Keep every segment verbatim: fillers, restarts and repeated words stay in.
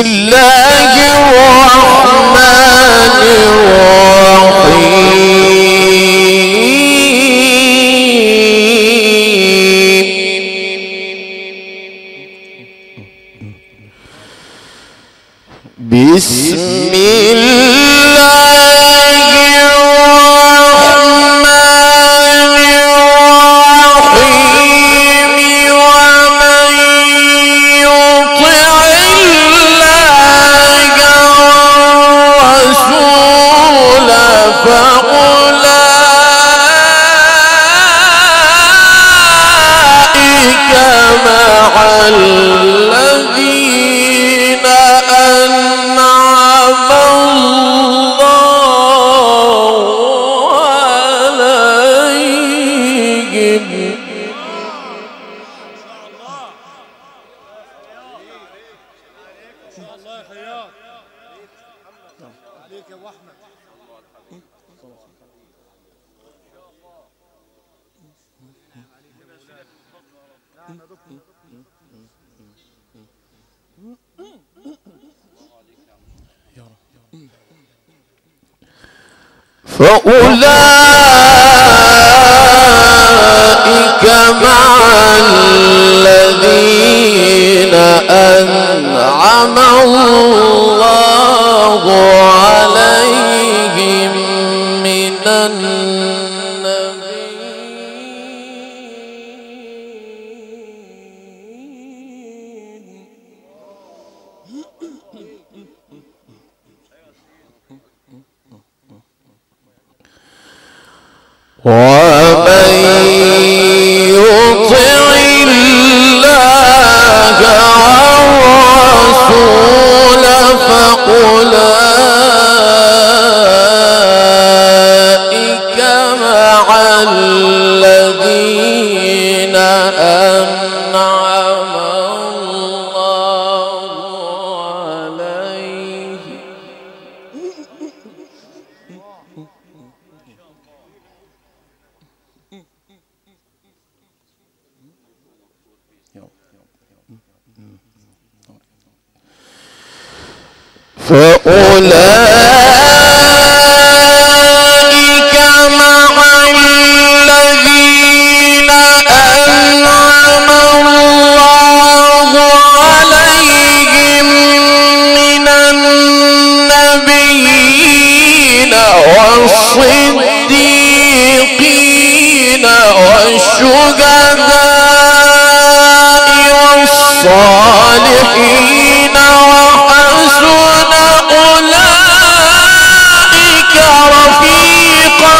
الله الرحمن الرحيم بسم الذين أنعم الله عليهم فأولئك مع الذين أنعم الله عليهم من ومن يطع الله والرسول فأولئك مع الذين أنعم الله عليهم فأولئك مع الذين أنعم الله عليهم من النبيين والصديقين والشهداء والصالحين وحسن أولئك رفيقا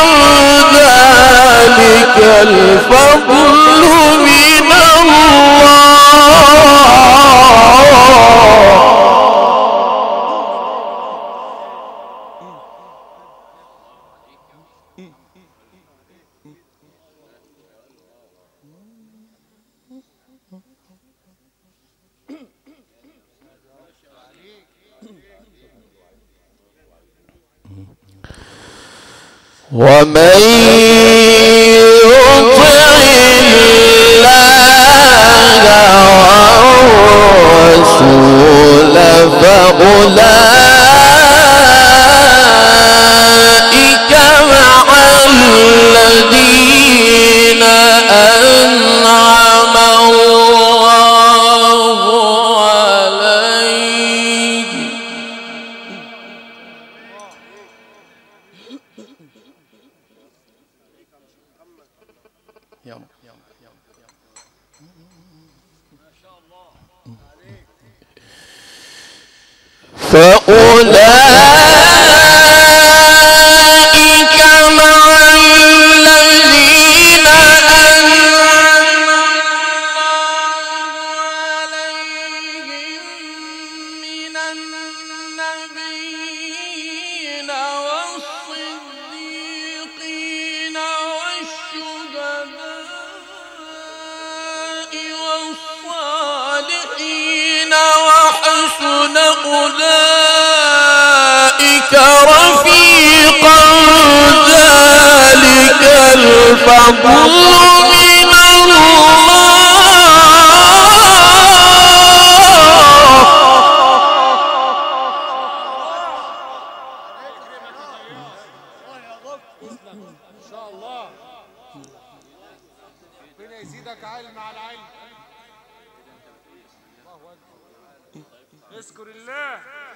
ذلك الفضل من الله ومن يطع الله والرسول فأولئك مع الذين أنعم الله عليهم فأولئك مع الذين أنعم الله عليهم من النبيين والصديقين والشهداء والصالحين وحسن أولئك رفيقا ذلك الفضل من الله اذكر الله.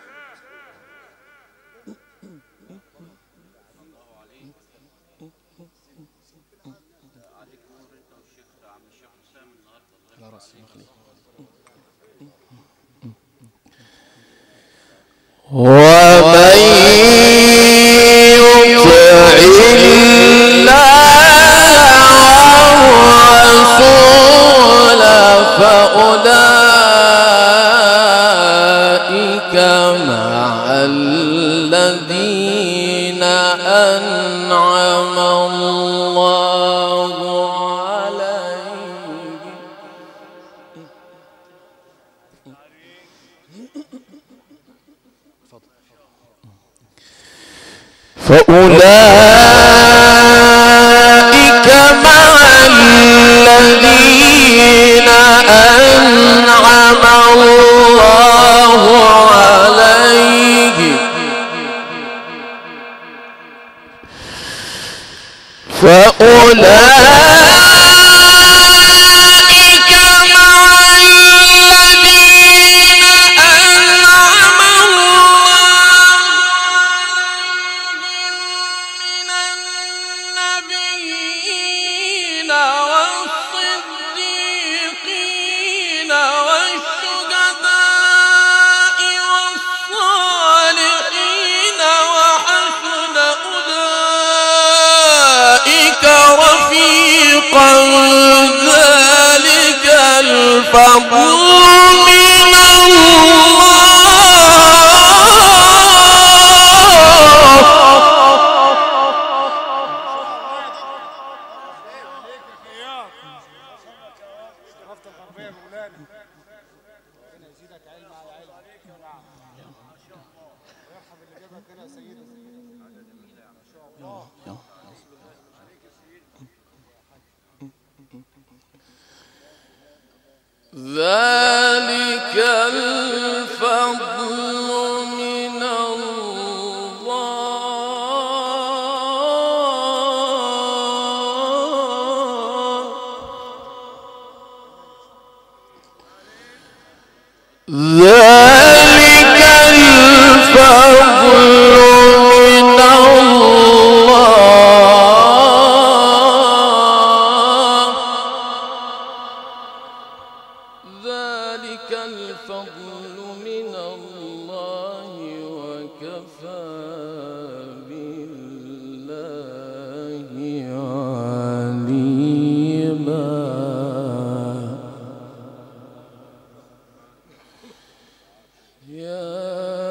ومن يطع الله ورسوله فأولئك مع الذين أنعم الله عليهم. فأولئك مع الذين أنعم الله عليهم. فأولئك مع الذين أنعم الله من النبيين والصديقين والشهداء والصالحين وحسن أولئك رفيقا ذلك الفضل من ذلك الفضل من الله. ذلك الفضل من الله. ذلك الفضل من الله وكفى بالله عليما. يا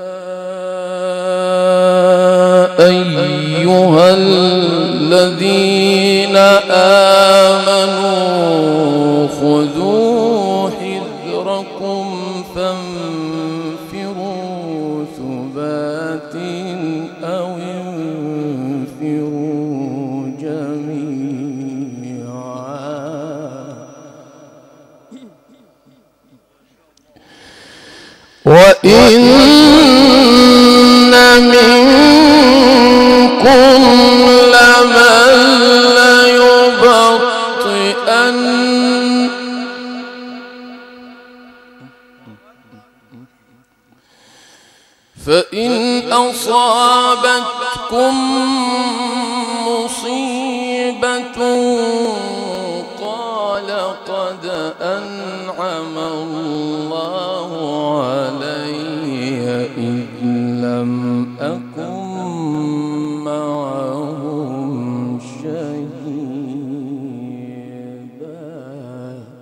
أيها الذين آمنوا خذوا حذركم فانفروا ثبات أو انفروا جميعا. وإن منكم لمن ليبطئن فإن أصابتكم مصيبة قال قد أنعم الله علي إذ لم أكن معهم شهيدا.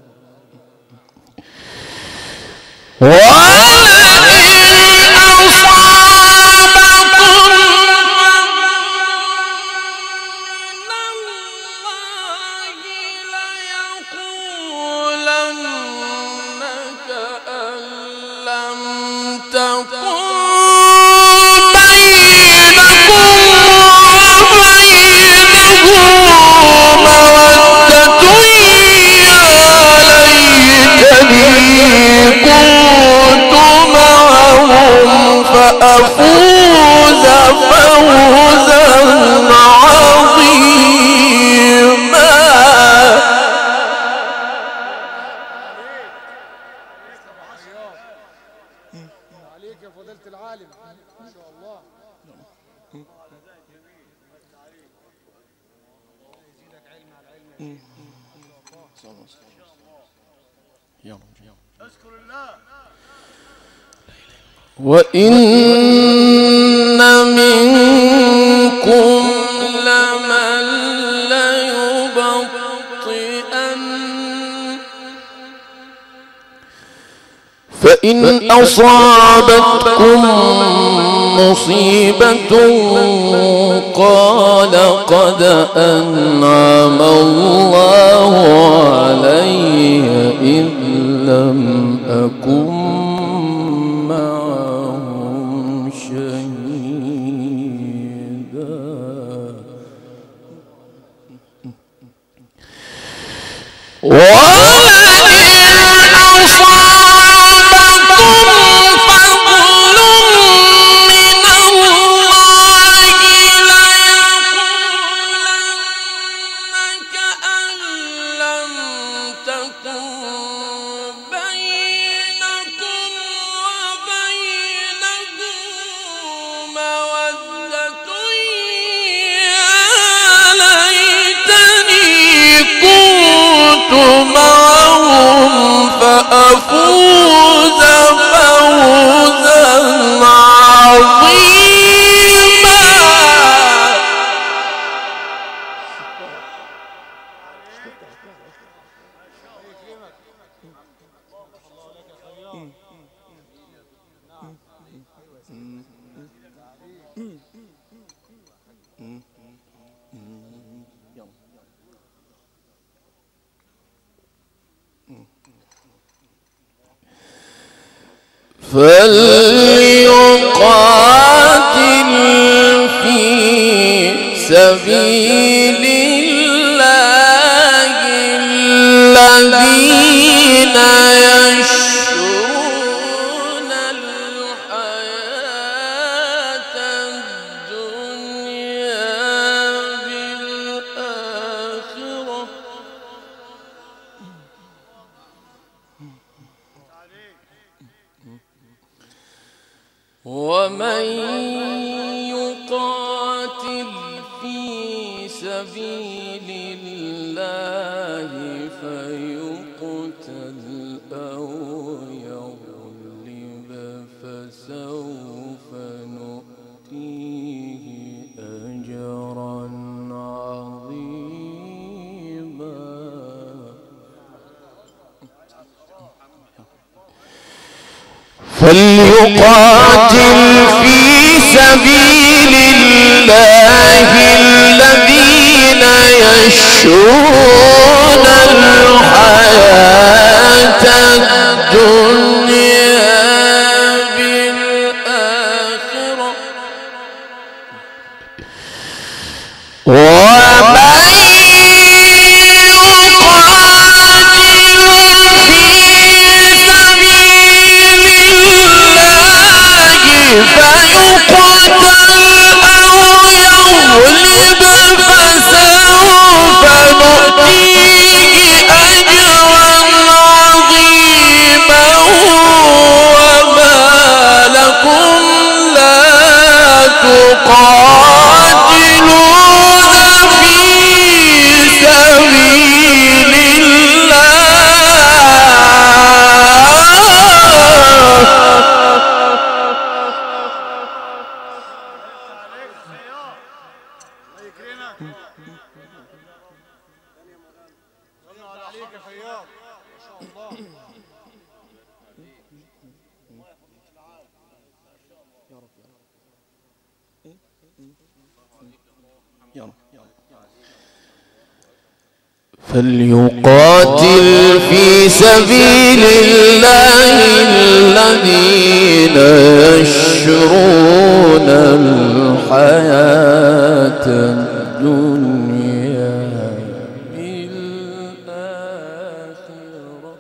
فأفوز فوزا عظيما. عليك يا فضيلة العالم ما شاء الله. يزيدك علم على علم يا شيخ. اذكر الله. وإن منكم لمن ليبطئن فإن أصابتكم مصيبة قال قد أنعم الله علي إذ لم أكن معهم شهيدا معهم فأفوز فوزا عظيما. فليقاتل في سبيل الله الذين يشرون الحياة الدنيا بالآخرة ومن يقاتل في سبيل الله فيقتل أو يغلب فسوف نؤتيه أجرا عظيما. فليقاتل في سبيل الله الذين يشرون الحياة الدنيا بالآخرة ومن فليقاتل في سبيل الله الذين يشرون الحياة الدنيا بالآخرة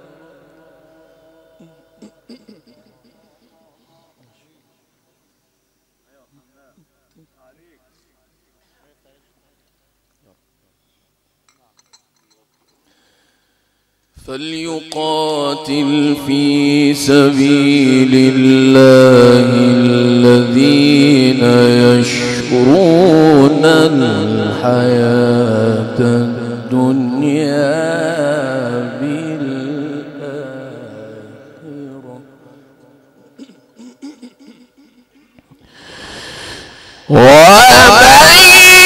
فليقاتل في سبيل الله الذين يشرون الحياة الدنيا بالآخرة ومن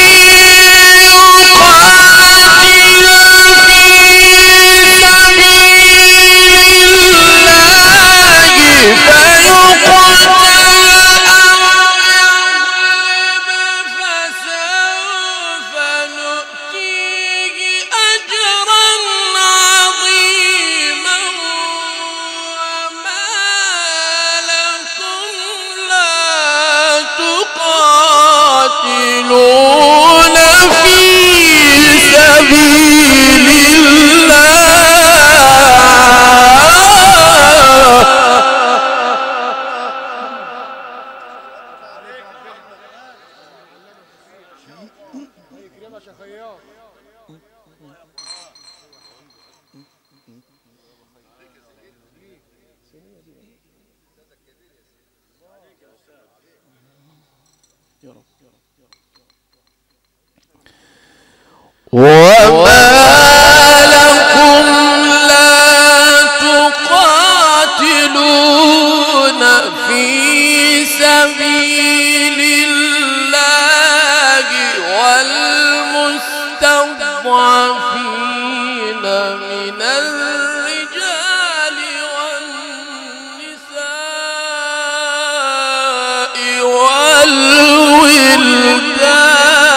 وما لكم لا تقاتلون في سبيل الله والمستضعفين من الرجال والنساء والولدان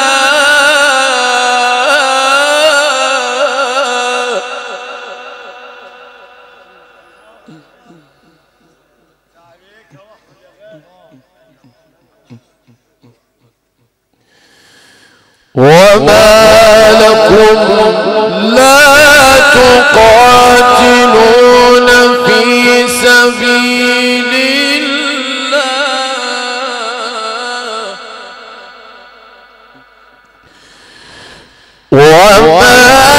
وما لكم لا تقاتلون في سبيل الله وما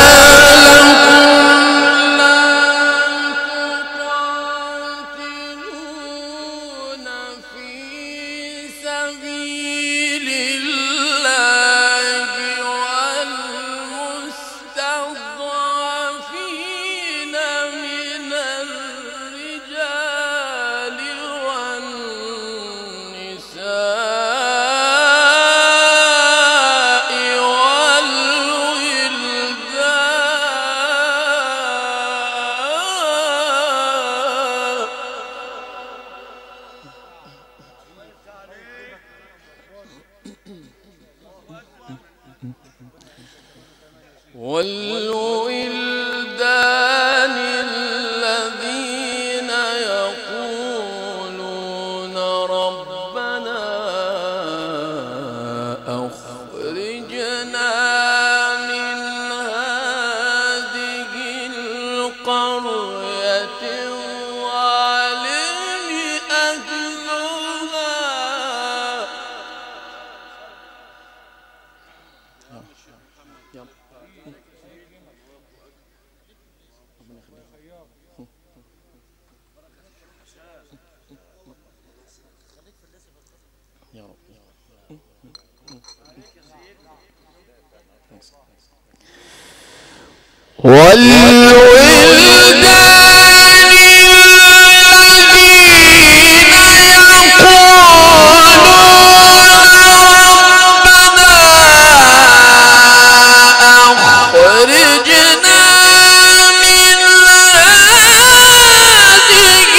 والولدان الذين يقولون ربنا أخرجنا من هذه القرية الظالم أهلها والولدان الذين يقولون ربنا أخرجنا من هذه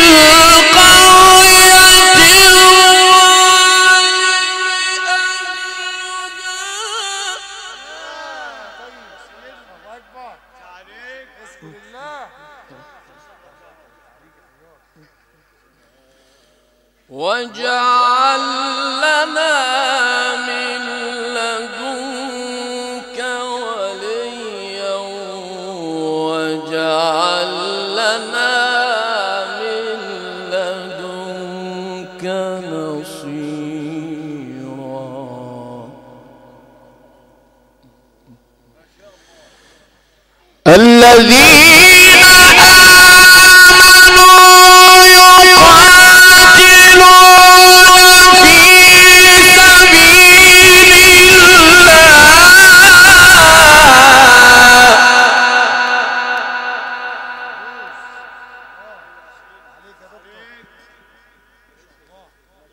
واجعل لنا من لدنك وليا واجعل لنا من لدنك نصيرا الذين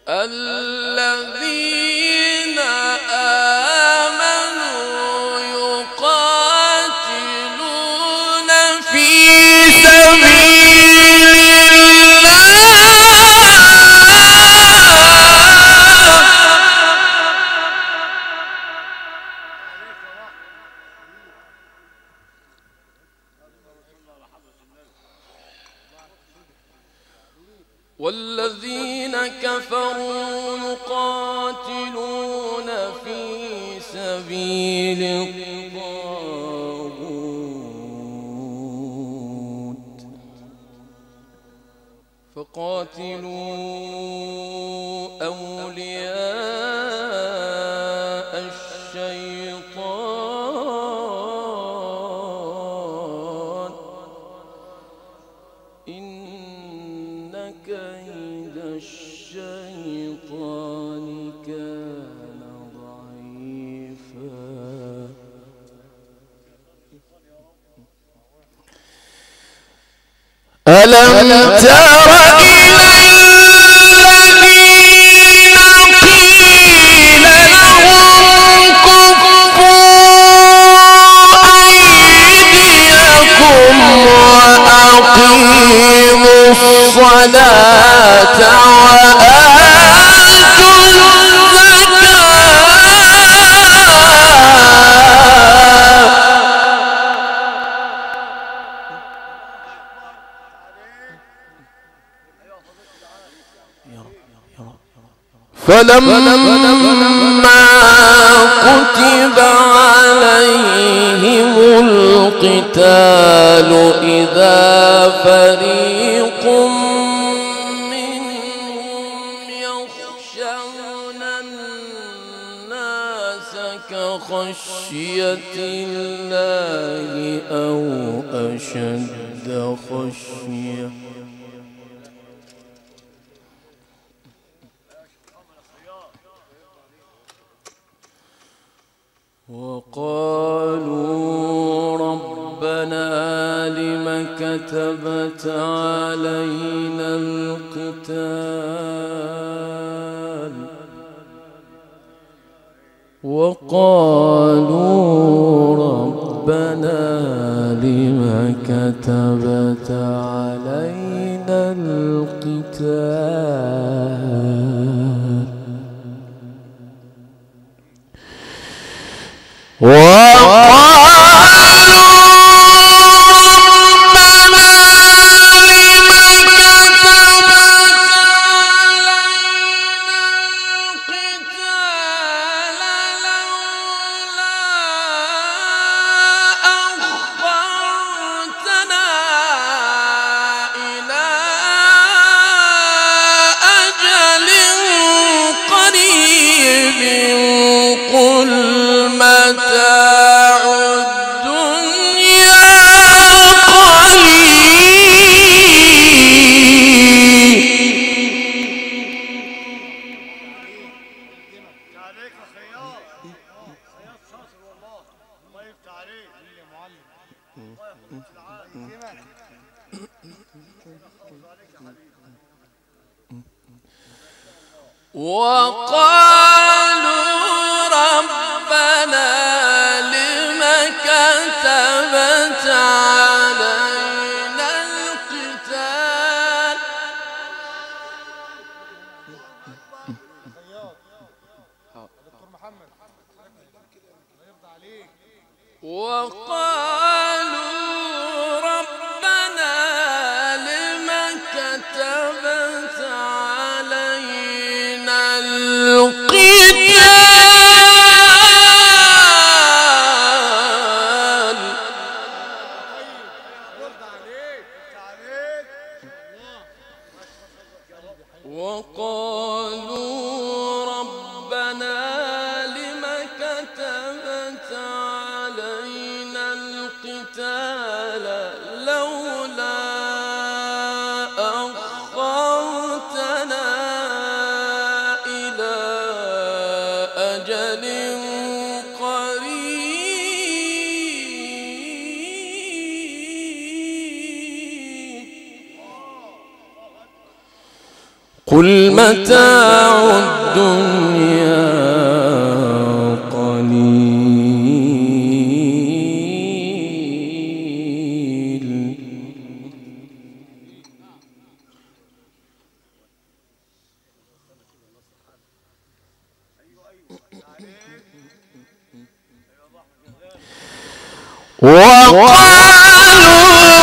الذين آمنوا يقاتلون في سبيل والذين كفروا يقاتلون في سبيل الطاغوت فقاتلوا أولياء الشيطان إن كيد الشيطان كان ضعيفا ألم تر إلى الذين قيل لهم كفوا أيديكم وأقيموا الصلاة وآتوا فلما كتب عليهم القتال إذا فريق منهم يخشون الناس كخشية الله أو أشد خشية وقالوا ربنا لم كتبت علينا القتال وقالوا ربنا لم كتبت علينا القتال وقالوا ربنا لم كتبت علينا القتال وقالوا ربنا لم كتبت علينا القتال وقالوا ربنا لم كتبت علينا القتال قل متاع الدنيا قليل وقالوا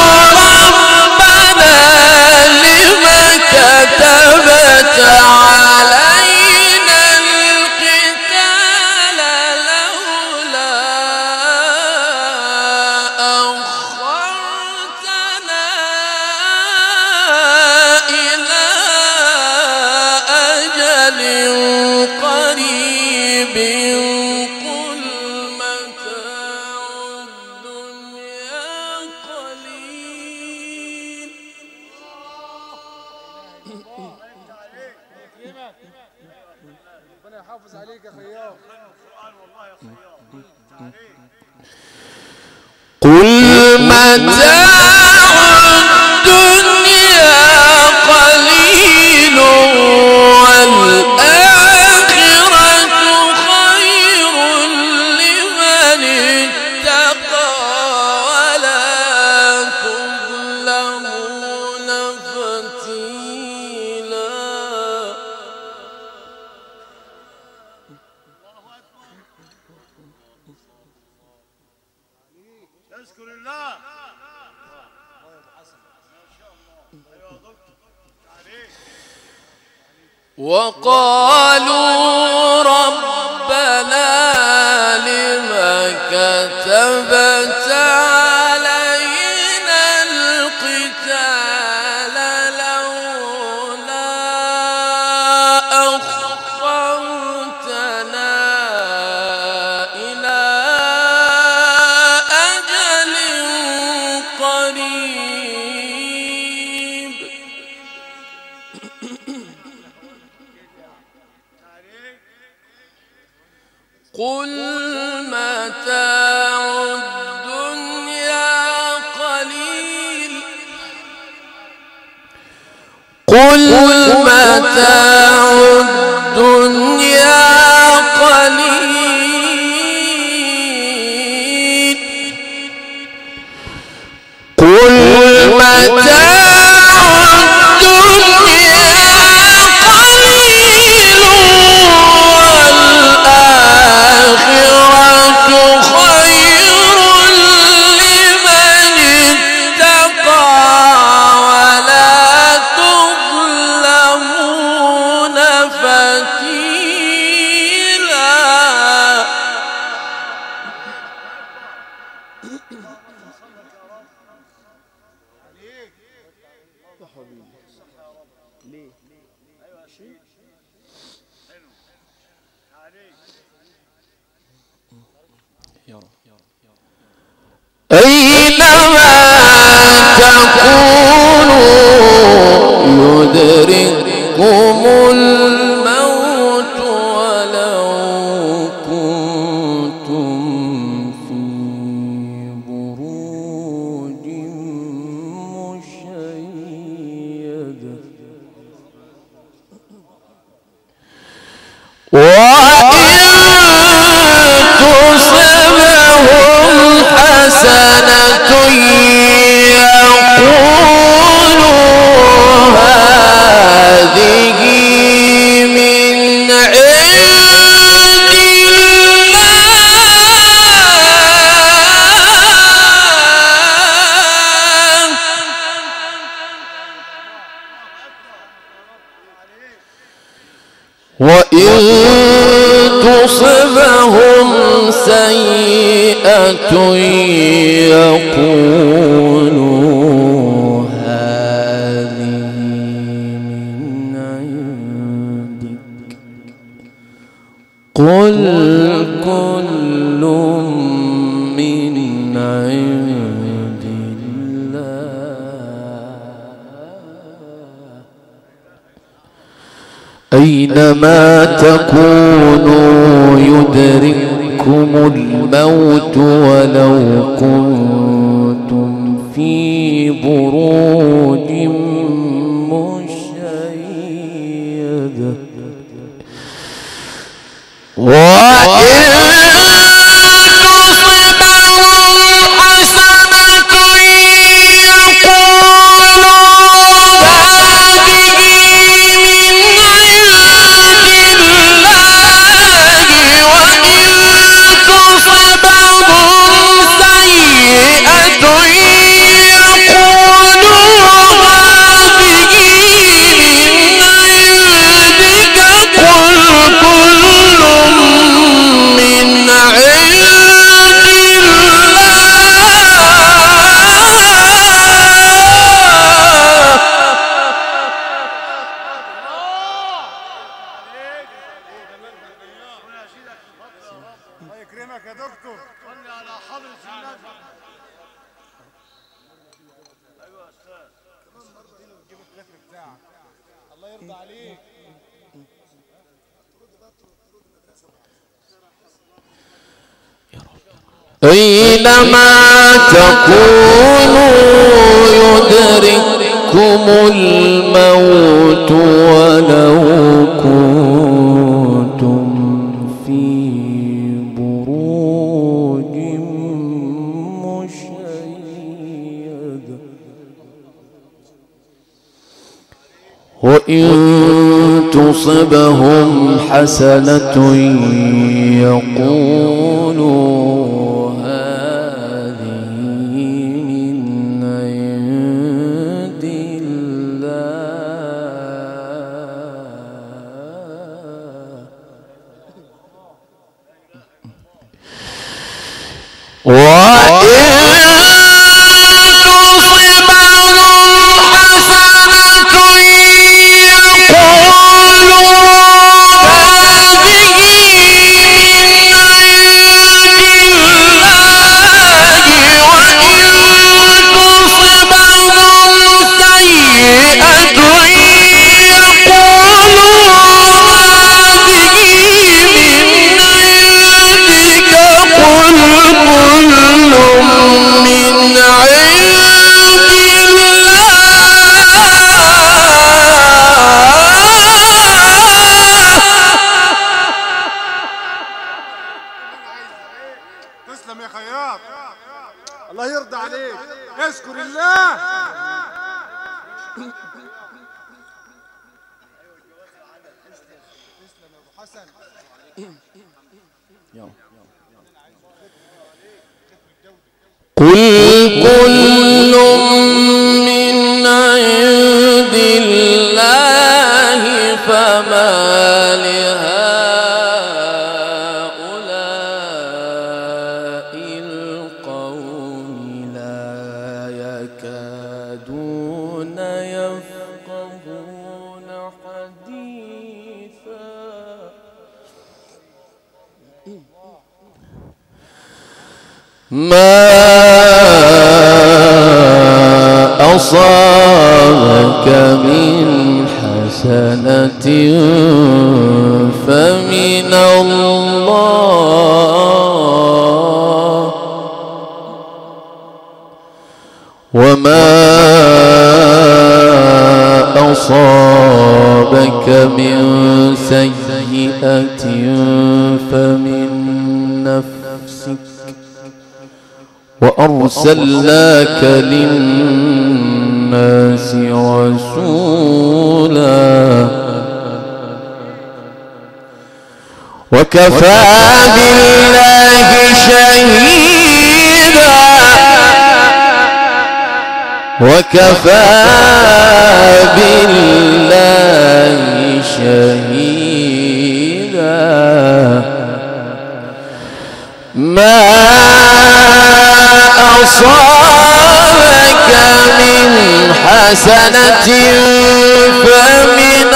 ربنا لم كتبت علينا القتال لولا أخرتنا إلى أجل قريب قل متاع الدنيا قليل. ربنا يحافظ عليك يا خياط. قل متاع الدنيا قليل والآخرة خير لمن اتقى ولا تظلمون فتيلا. اذكر الله. وقالوا ربنا لم كتبت علينا القتال لولا أخرتنا إلى أجل قريب. قل متاع الدنيا قليل قل متاع الدنيا قليل قل متاع الدنيا قليل والآخرة خير لمن اتقى ولا تظلمون فتيلا. أينما تكونوا يدرككم الموت ولو كنتم في بروج مشيدة وإن تصبهم حسنة يقولوا هذه من عند الله وإن تصبهم سيئة يقولوا هذه من عندك قل كل من عند الله أينما تكونوا يدرككم الموت ولو كنتم في بروج مشيدة أينما تكونوا يدرككم الموت ولو كنتم في بروج مشيدة وإن تصبهم حسنة يقولوا قل كل من عند الله فما لهؤلاء القوم لا يكادون يفقهون حديثا ما أصابك من حسنة فمن الله وما أصابك من سيئة فمن نفسك وأرسلناك للناس رسولا وكفى بالله شهيدا وكفى بالله شهيدا ما أصابك من حسنة فمن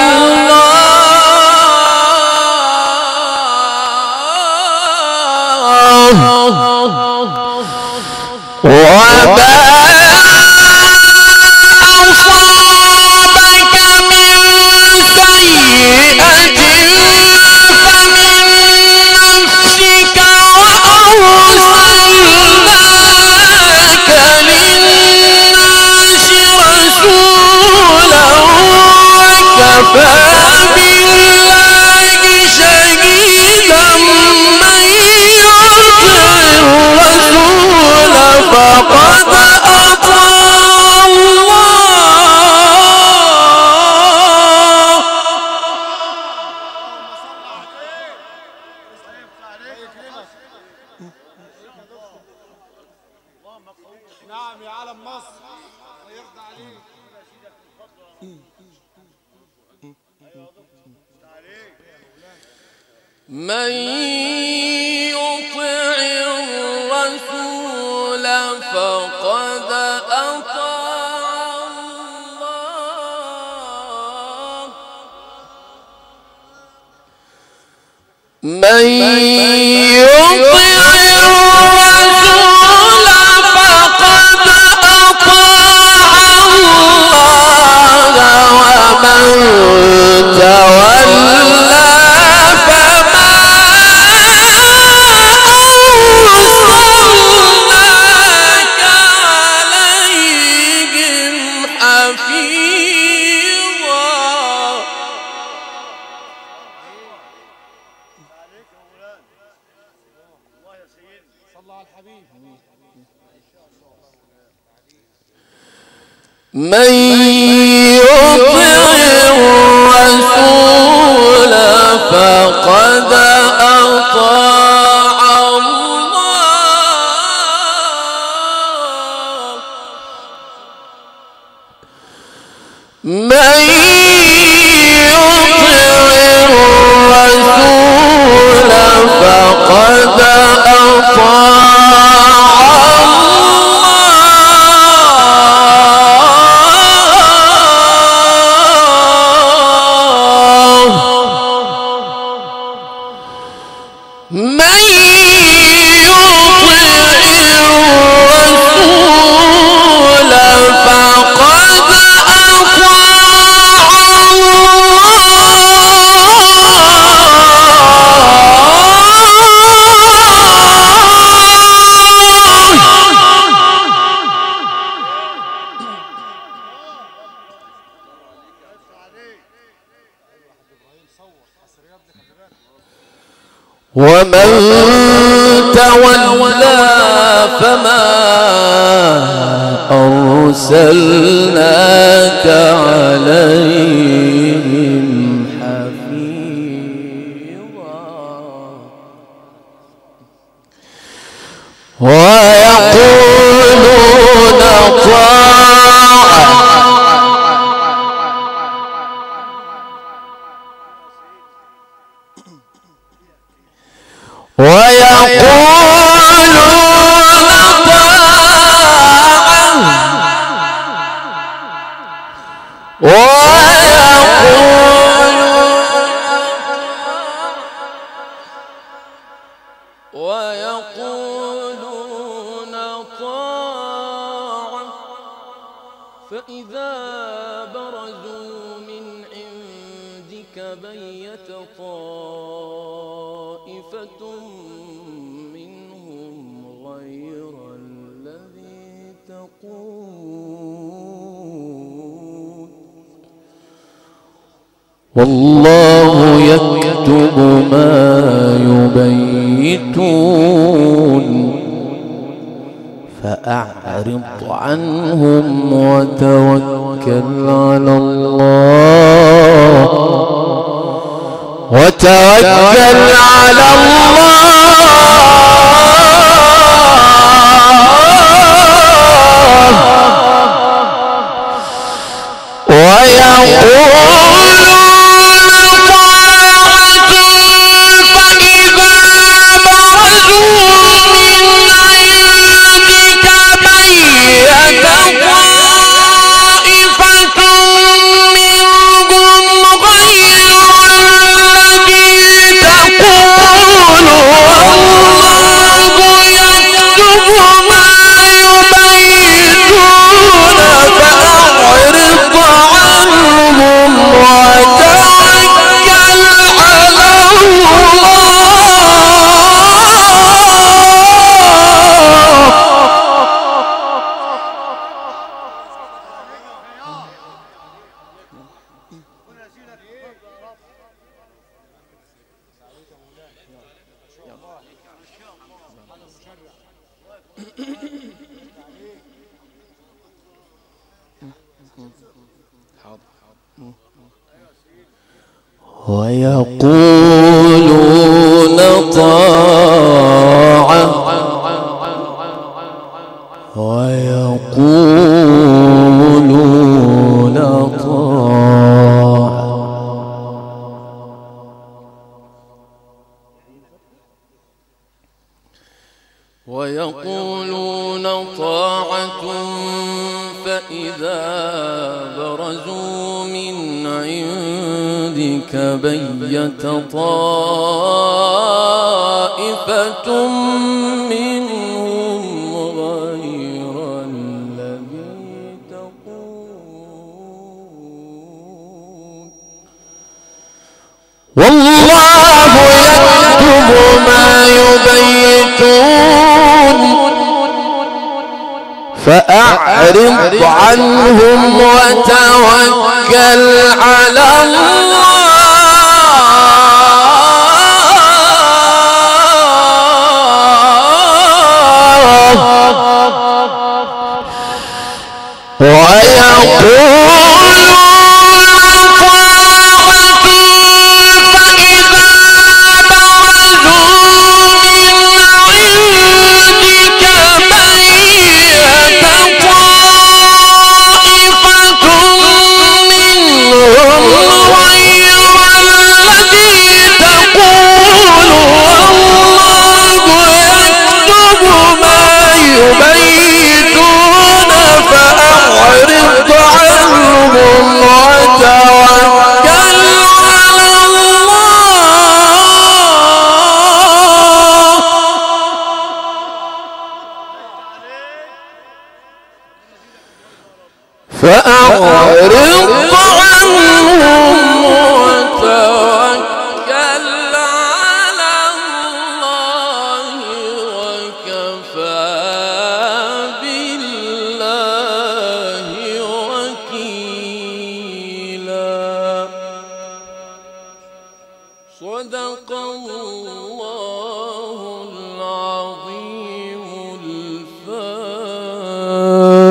الله وما أصابك من سيئة فمن نفسك وأرسلناك للناس رسولا وكفى من يطع الرسول فقد أطاع الله من يطع الرسول فقد أطاع الله ومن تولى فما أرسلناك عليهم حفيظا. من يطع الرسول فقد أطاع الله من يطع الرسول فقد أطاع ومن تولى فما أرسلناك عليهم حفيظا. ويقولون طاعة ويقولون طاعة ويقولون طاعة فإذا برزوا من عندك بيت طائفة منهم غير الذي تقول والله يكتب ما يبيتون فأعرض عنهم وتوكل على الله وتوكل على الله ويقولون طاعة فإذا برزوا من عندك بيت طائفة منهم غير الذي تقول والله يكتب ما يبيتون فأعرض عنهم وتوكل على ويقولون طاعة ويقولون طاعة ويقولون طاعة فإذا برزوا من عندك بيت طائفة منهم غير الذي تقول والله يكتب ما يبيتون فأعرض عنهم وتوكل على الله فأعرض عنهم وتوكل على الله وكفى بالله وكيلا. صدق الله العظيم الفاتح.